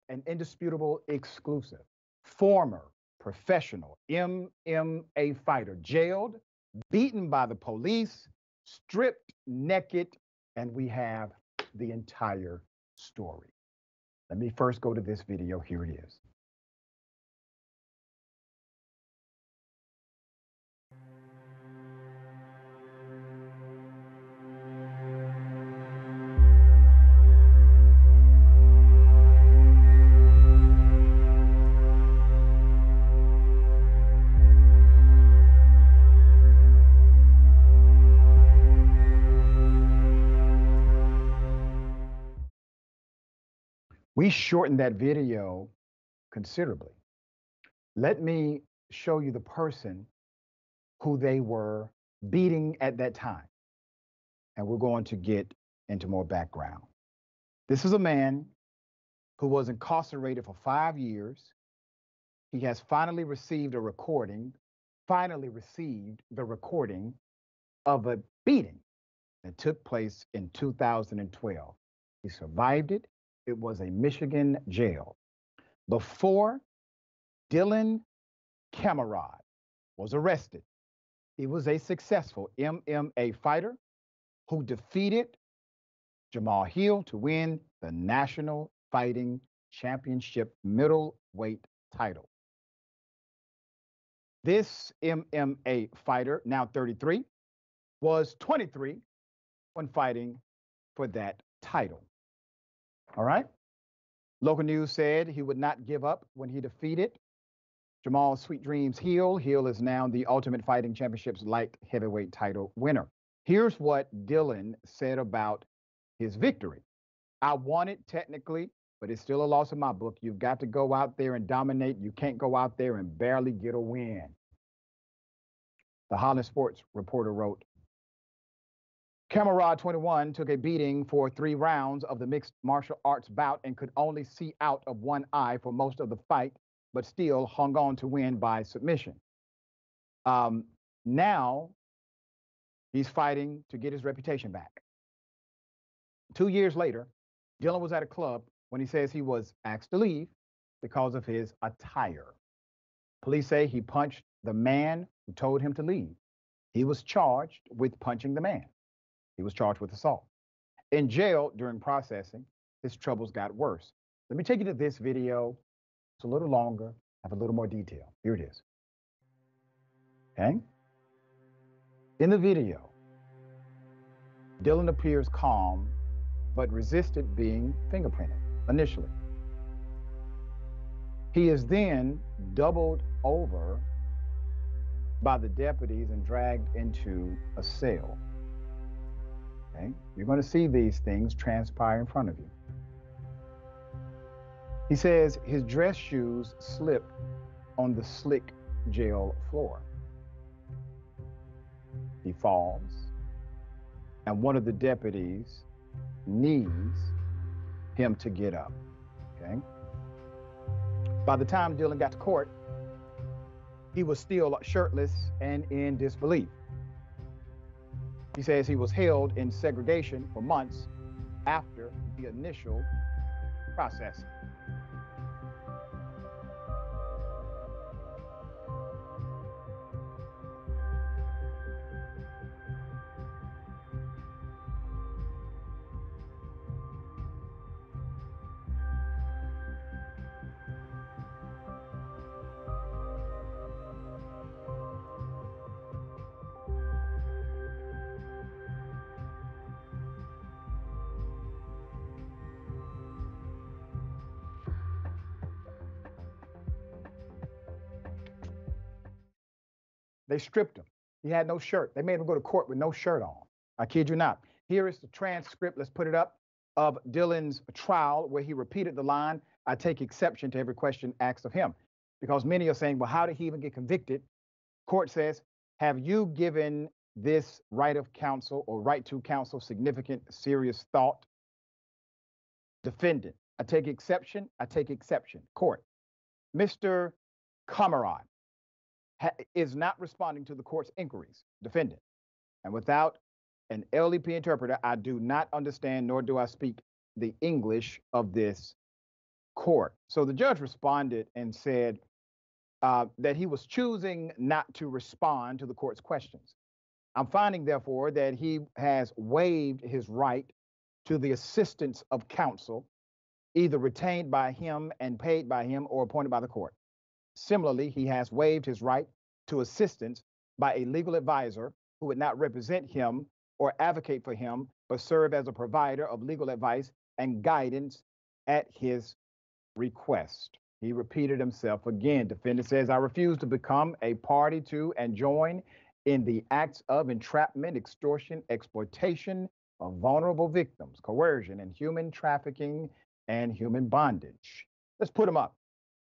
an indisputable exclusive. Former professional MMA fighter jailed, beaten by the police, stripped naked, and we have the entire story. Let me first go to this video. Here it is. We shortened that video considerably. Let me show you the person who they were beating at that time. And we're going to get into more background. This is a man who was incarcerated for 5 years. He has finally received the recording of a beating that took place in 2012. He survived it. It was a Michigan jail. Before Dylan Kammeraad was arrested, he was a successful MMA fighter who defeated Jamal Hill to win the National Fighting Championship middleweight title. This MMA fighter, now 33, was 23 when fighting for that title. All right? Local news said he would not give up when he defeated Jamal Sweet Dreams Hill. Hill is now the Ultimate Fighting Championships light heavyweight title winner. Here's what Dylan said about his victory. I won it technically, but it's still a loss in my book. You've got to go out there and dominate. You can't go out there and barely get a win. The Holland Sports reporter wrote, Kammeraad 21 took a beating for 3 rounds of the mixed martial arts bout and could only see out of one eye for most of the fight, but still hung on to win by submission. Now he's fighting to get his reputation back. 2 years later, Dylan was at a club when he says he was asked to leave because of his attire. Police say he punched the man who told him to leave. He was charged with punching the man. He was charged with assault. In jail during processing, his troubles got worse. Let me take you to this video. It's a little longer, have a little more detail. Here it is. Okay? In the video, Dylan appears calm, but resisted being fingerprinted initially. He is then doubled over by the deputies and dragged into a cell. Okay? You're going to see these things transpire in front of you. He says his dress shoes slip on the slick jail floor. He falls, and one of the deputies needs him to get up. Okay? By the time Dylan got to court, he was still shirtless and in disbelief. He says he was held in segregation for months after the initial processing. They stripped him. He had no shirt. They made him go to court with no shirt on. I kid you not. Here is the transcript, let's put it up, of Dylan's trial where he repeated the line, I take exception to every question asked of him. Because many are saying, well, how did he even get convicted? Court says, have you given this right of counsel or right to counsel significant, serious thought? Defendant, I take exception, I take exception. Court, Mr. Kammeraad is not responding to the court's inquiries. Defendant, and without an LEP interpreter, I do not understand nor do I speak the English of this court. So the judge responded and said that he was choosing not to respond to the court's questions. I'm finding, therefore, that he has waived his right to the assistance of counsel, either retained by him and paid by him or appointed by the court. Similarly, he has waived his right to assistance by a legal advisor who would not represent him or advocate for him, but serve as a provider of legal advice and guidance at his request. He repeated himself again. Defendant says, I refuse to become a party to and join in the acts of entrapment, extortion, exploitation of vulnerable victims, coercion, and human trafficking and human bondage. Let's put him up.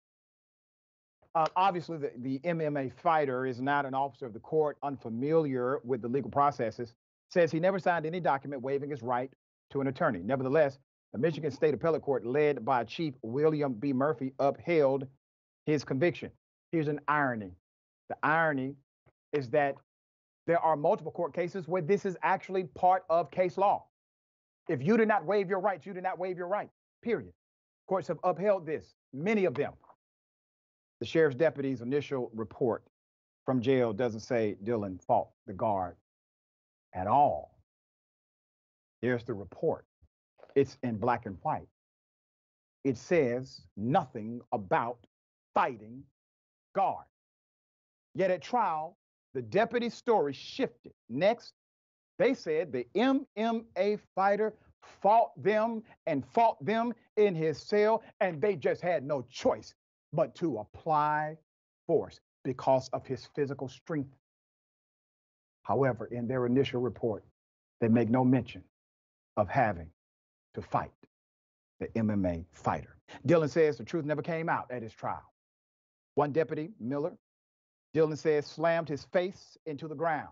Obviously, the MMA fighter is not an officer of the court, unfamiliar with the legal processes, says he never signed any document waiving his right to an attorney. Nevertheless, the Michigan State Appellate Court, led by Chief William B. Murphy, upheld his conviction. Here's an irony. The irony is that there are multiple court cases where this is actually part of case law. If you did not waive your rights, you did not waive your right, period. Courts have upheld this, many of them. The sheriff's deputy's initial report from jail doesn't say Dillon fought the guard at all. Here's the report. It's in black and white. It says nothing about fighting guard. Yet at trial, the deputy's story shifted. Next, they said the MMA fighter fought them in his cell, and they just had no choice but to apply force because of his physical strength. However, in their initial report, they make no mention of having to fight the MMA fighter. Dillon says the truth never came out at his trial. One deputy, Miller, Dillon says, slammed his face into the ground.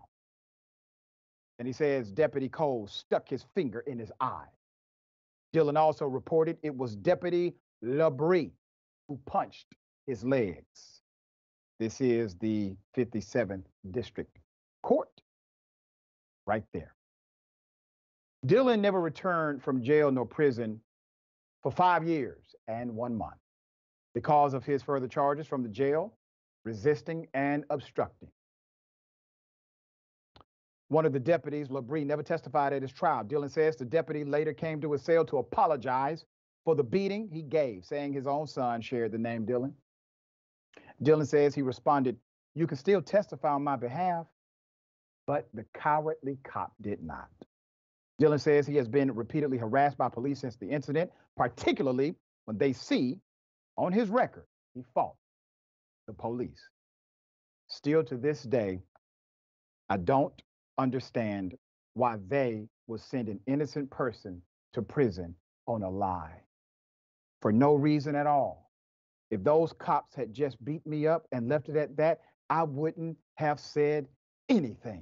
And he says Deputy Cole stuck his finger in his eye. Dillon also reported it was Deputy Labrie who punched his legs. This is the 57th District Court right there. Dillon never returned from jail nor prison for 5 years and 1 month because of his further charges from the jail, resisting and obstructing. One of the deputies, Labrie, never testified at his trial. Dillon says the deputy later came to his cell to apologize for the beating he gave, saying his own son shared the name Dillon. Dillon says he responded, "You can still testify on my behalf," but the cowardly cop did not. Dillon says he has been repeatedly harassed by police since the incident, particularly when they see on his record he fought the police. Still to this day, I don't understand why they will send an innocent person to prison on a lie for no reason at all. If those cops had just beat me up and left it at that, I wouldn't have said anything.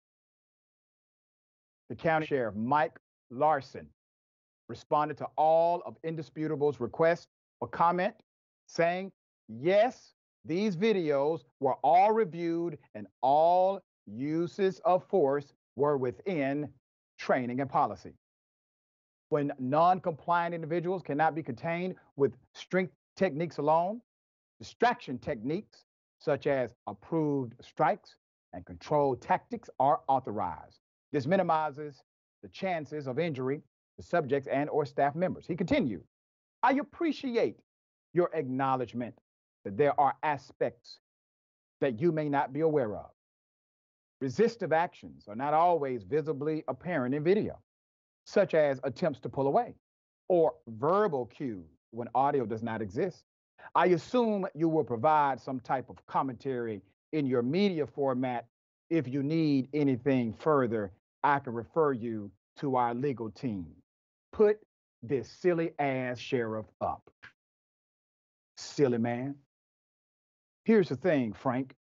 The county sheriff, Mike Larson, responded to all of Indisputable's requests for comment, saying, yes, these videos were all reviewed and all uses of force were within training and policy. When non-compliant individuals cannot be contained with strength techniques alone, distraction techniques such as approved strikes and controlled tactics are authorized. This minimizes the chances of injury to subjects and or staff members. He continued, I appreciate your acknowledgement that there are aspects that you may not be aware of. Resistive actions are not always visibly apparent in video, such as attempts to pull away or verbal cues when audio does not exist. I assume you will provide some type of commentary in your media format. If you need anything further, I can refer you to our legal team. Put this silly ass sheriff up. Silly man. Here's the thing, Frank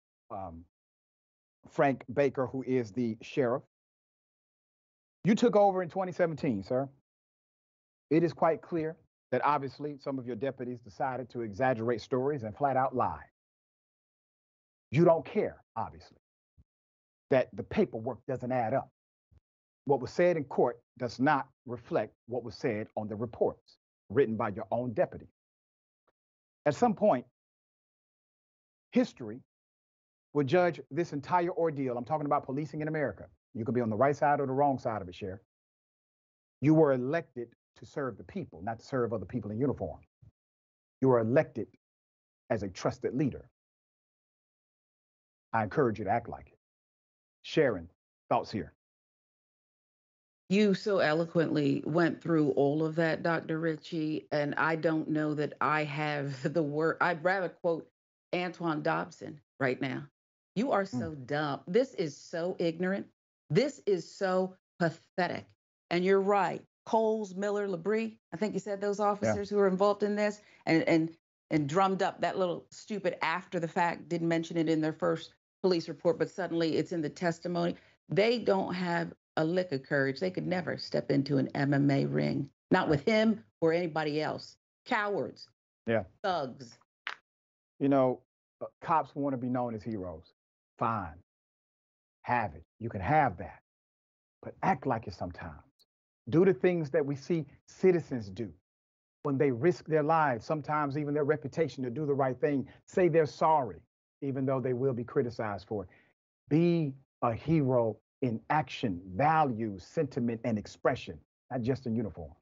Baker, who is the sheriff. You took over in 2017, sir. It is quite clear that obviously some of your deputies decided to exaggerate stories and flat out lie. You don't care, obviously, that the paperwork doesn't add up. What was said in court does not reflect what was said on the reports written by your own deputy. At some point, history will judge this entire ordeal. I'm talking about policing in America. You could be on the right side or the wrong side of it, Sharon. You were elected to serve the people, not to serve other people in uniform. You were elected as a trusted leader. I encourage you to act like it. Sharon, thoughts here? You so eloquently went through all of that, Dr. Richey, and I don't know that I have the word. I'd rather quote Antoine Dobson right now. You are so dumb. This is so ignorant. This is so pathetic. And you're right. Coles, Miller, Labrie, I think you said those Yeah. officers who were involved in this and drummed up that little stupid after the fact, didn't mention it in their first police report, but suddenly it's in the testimony. They don't have a lick of courage. They could never step into an MMA ring, not with him or anybody else. Cowards. Yeah. Thugs. You know, cops want to be known as heroes. Fine. Have it. You can have that. But act like it sometimes. Do the things that we see citizens do when they risk their lives, sometimes even their reputation, to do the right thing. Say they're sorry, even though they will be criticized for it. Be a hero in action, values, sentiment, and expression, not just in uniform.